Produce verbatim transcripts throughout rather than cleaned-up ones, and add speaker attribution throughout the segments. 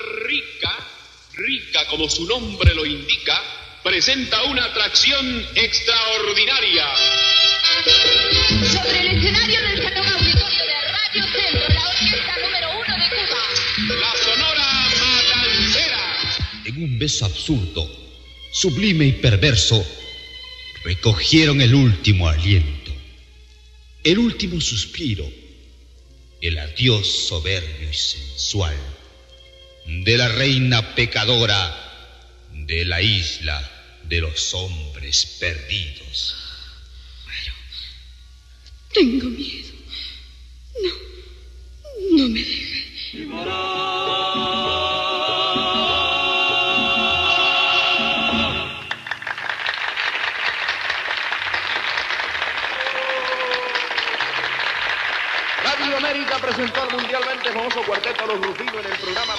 Speaker 1: rica, rica como su nombre lo indica, presenta una atracción extraordinaria.
Speaker 2: Sobre el escenario del Salón Auditorio de Radio Centro, la orquesta número uno de Cuba,
Speaker 1: la Sonora Matancera.
Speaker 3: En un beso absurdo, sublime y perverso, recogieron el último aliento, el último suspiro, el adiós soberbio y sensual de la reina pecadora de la isla de los hombres perdidos.
Speaker 4: Pero tengo miedo. No, no me dejes.
Speaker 5: Radio América presentó al mundialmente famoso cuarteto Los Rufinos en el programa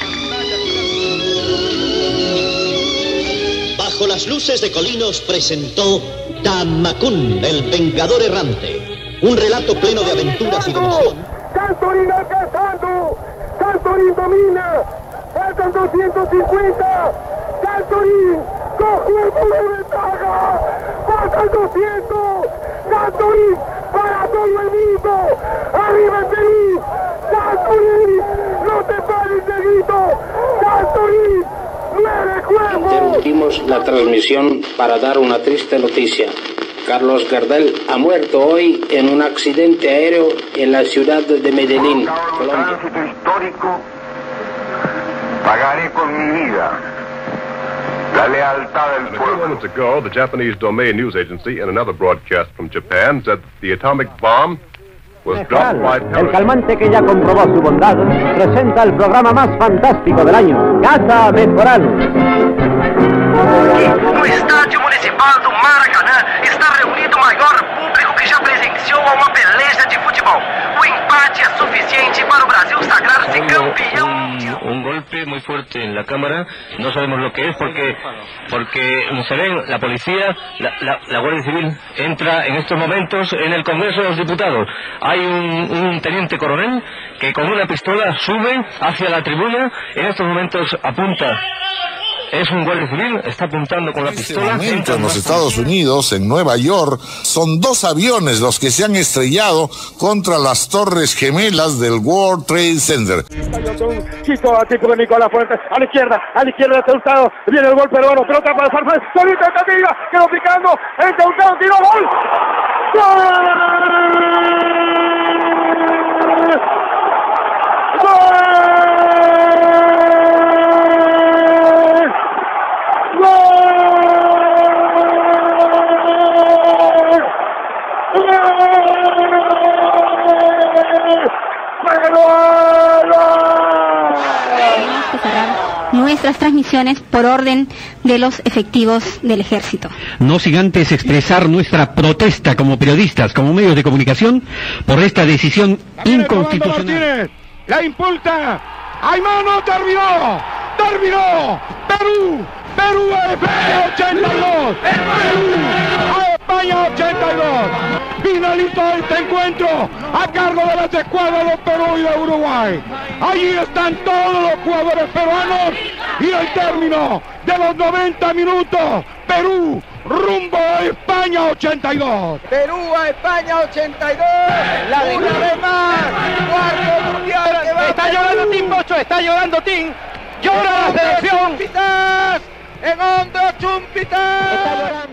Speaker 5: Pantalla.
Speaker 6: Bajo las luces de Colinos presentó Tamacún, el Vengador Errante. Un relato pleno de aventuras y de emoción.
Speaker 7: Santorín alcanzando. Santorín domina. Faltan doscientos cincuenta. Santorín cogió de ventaja. Faltan doscientos. Santorín para todo el mundo. Arriba el Perú. Santorín, no te pares de grito. Santorín, nueve juegos.
Speaker 8: Interrumpimos la transmisión para dar una triste noticia. Carlos Gardel ha muerto hoy en un accidente aéreo en la ciudad de Medellín, Colombia.
Speaker 7: Tránsito histórico, pagaré con mi vida la lealtad del pueblo.
Speaker 9: A few moments ago, the Japanese Domei News Agency, in another broadcast from Japan, said that the atomic bomb was dropped by terrorists.
Speaker 10: El calmante, que ya comprobó su bondad, presenta el programa más fantástico del año, Casa Mejorano.
Speaker 11: No estádio municipal do Maracanã está reunido o maior público que já presenciou a uma peleja de futebol. O empate é suficiente para o Brasil sagrar-se campeão.
Speaker 12: Un, un golpe muy fuerte en la cámara, no sabemos lo que es porque porque se ven la policía, la, la, la Guardia Civil entra en estos momentos en el Congreso de los Diputados. Hay un, un teniente coronel que con una pistola sube hacia la tribuna, en estos momentos apunta. Es un guardia civil, está apuntando con la pistola.
Speaker 13: En este momento, en los Estados Unidos, en Nueva York, son dos aviones los que se han estrellado contra las torres gemelas del World Trade Center.
Speaker 7: Quito a tipo de Nicolás Fuentes, a la izquierda, a la izquierda está Hurtado, viene el gol peruano, pelota para Farfán, solita tentativa, quedó picando, entra Hurtado, tiró, gol. ¡Gol! ¡Gol!
Speaker 14: Nuestras transmisiones por orden de los efectivos del ejército.
Speaker 15: No sin antes expresar nuestra protesta como periodistas, como medios de comunicación, por esta decisión inconstitucional.
Speaker 7: La impulsa. ¡Ay, mano! ¡Terminó! ¡Terminó! ¡Perú! ¡Perú a España ochenta y dos! ¡Perú a España ochenta y dos! Finalizó este encuentro a cargo de las escuadras de Perú y de Uruguay. Allí están todos los jugadores peruanos y el término de los noventa minutos. Perú rumbo a España ochenta y dos.
Speaker 16: Perú a España ochenta y dos. La de una vez más. Cuarto mundial que va.
Speaker 7: Está llorando Tim Bocho, está llorando Tim. Llora la selección.
Speaker 16: En Hondo Chumpitas.
Speaker 7: Está llorando.